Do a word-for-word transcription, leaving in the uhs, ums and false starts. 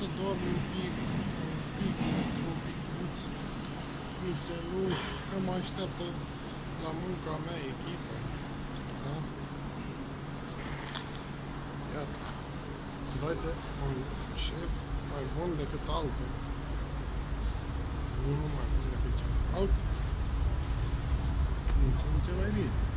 să dorm un pic, un pic, un picuț, nițeluș, că mă așteaptă la munca mea echipă. Da? Iată, vede un șef mai bun decât altul. Nu mai bun decât celălalt, în ce mai bine.